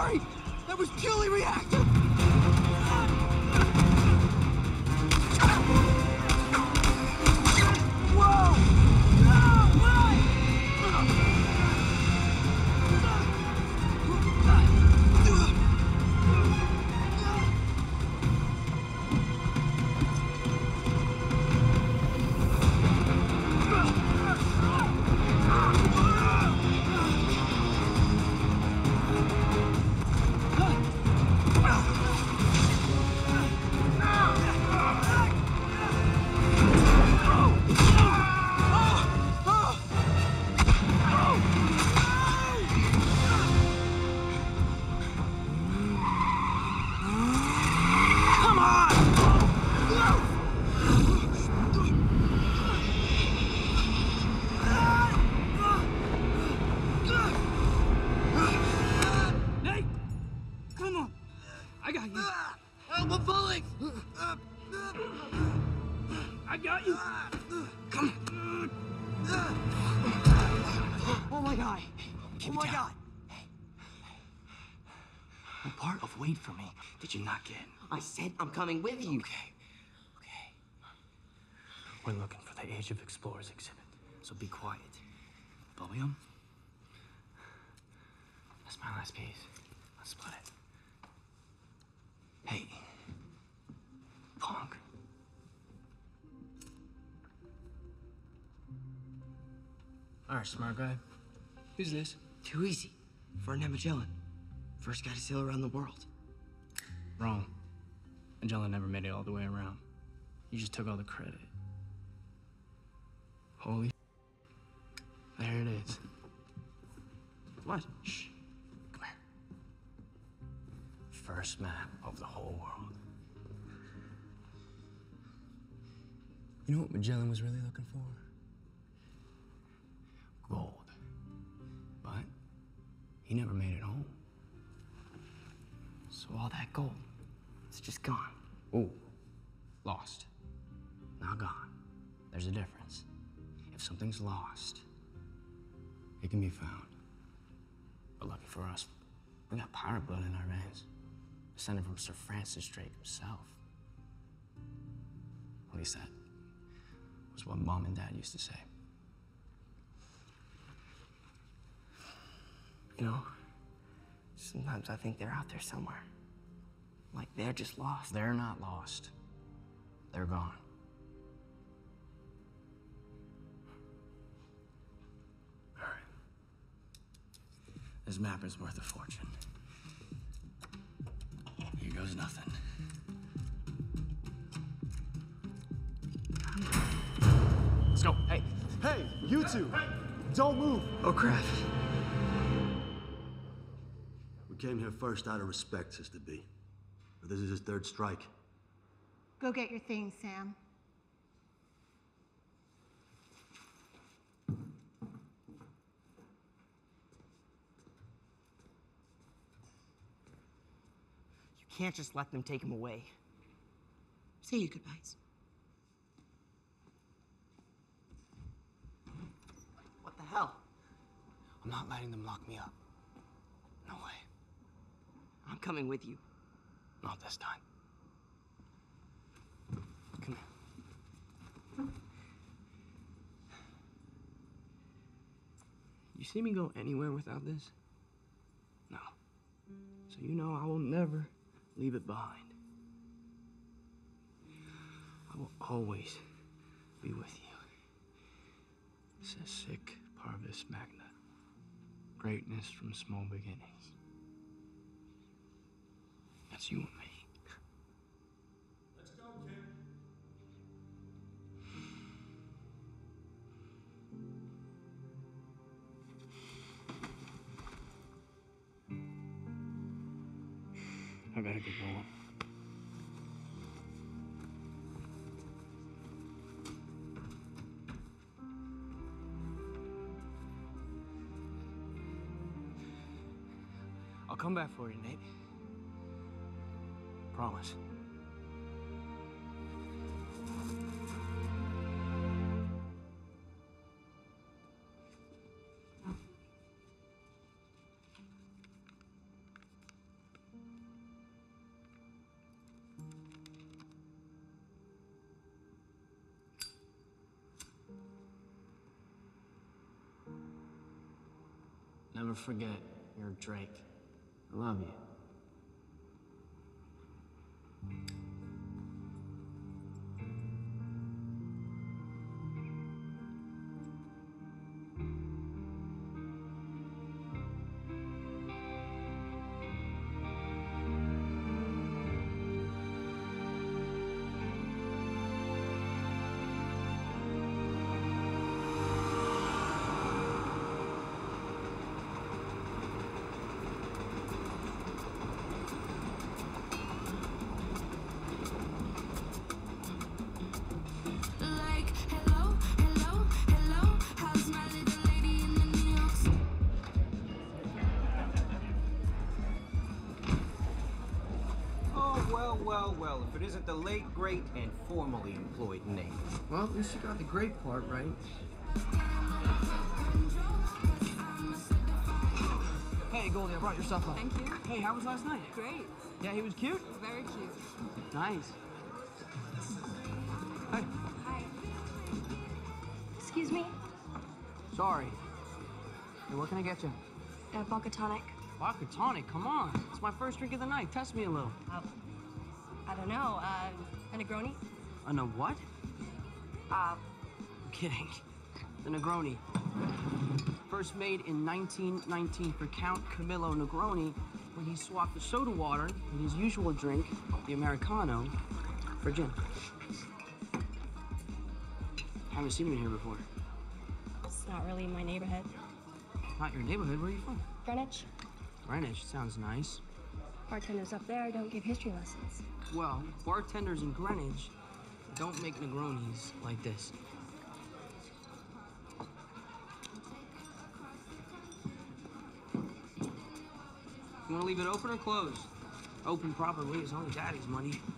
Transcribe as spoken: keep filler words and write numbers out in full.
sorry! That was purely reactive! Wait for me. Did you not get? I said I'm coming with you. Okay. Okay. We're looking for the Age of Explorers exhibit. So be quiet. Bubblegum? That's my last piece. Let's split it. Hey. Punk. All right, smart guy. Who's this? Too easy. Ferdinand Magellan. First guy to sail around the world. Wrong. Magellan never made it all the way around. You just took all the credit. Holy there it is. What? Shh. Come here. First map of the whole world. You know what Magellan was really looking for? Gold. But he never made it home. So all that gold, it's just gone. Ooh, lost. Now gone. There's a difference. If something's lost, it can be found. But lucky for us, we got pirate blood in our veins. Descended from Sir Francis Drake himself. At least that was what Mom and Dad used to say. You know, sometimes I think they're out there somewhere. Like they're just lost. They're not lost. They're gone. All right. This map is worth a fortune. Here goes nothing. Let's go. Hey. Hey, you two! Don't move! Oh, crap. We came here first out of respect, Sister B. But this is his third strike. Go get your things, Sam. You can't just let them take him away. Say your goodbyes. What the hell? I'm not letting them lock me up. No way. I'm coming with you. Not this time. Come here. You see me go anywhere without this? No. So you know I will never leave it behind. I will always be with you. It's a sic parvis magna. Greatness from small beginnings. That's you and me. Let's go, kid. I gotta get going. I'll come back for you, Nate. Promise. never forget you're Drake. I love you. Well, well, if it isn't the late, great, and formerly employed Nate. Well, at least you got the great part right. Hey, Goldie, I brought your stuff up. Thank you. Hey, how was last night? Great. Yeah, he was cute? Very cute. Nice. Hey. Hi. Excuse me? Sorry. Hey, what can I get you? A vodka tonic. Vodka tonic, come on. It's my first drink of the night. Test me a little. Oh, I don't know. Uh, a Negroni? A no what? Uh, I'm kidding. The Negroni. First made in nineteen nineteen for Count Camillo Negroni, when he swapped the soda water in his usual drink, the Americano, for gin. Haven't seen him in here before. it's not really my neighborhood. Not your neighborhood? Where are you from? Greenwich? Greenwich sounds nice. Bartenders up there don't give history lessons. Well, bartenders in Greenwich don't make Negronis like this. You want to leave it open or closed? Open properly is only Daddy's money.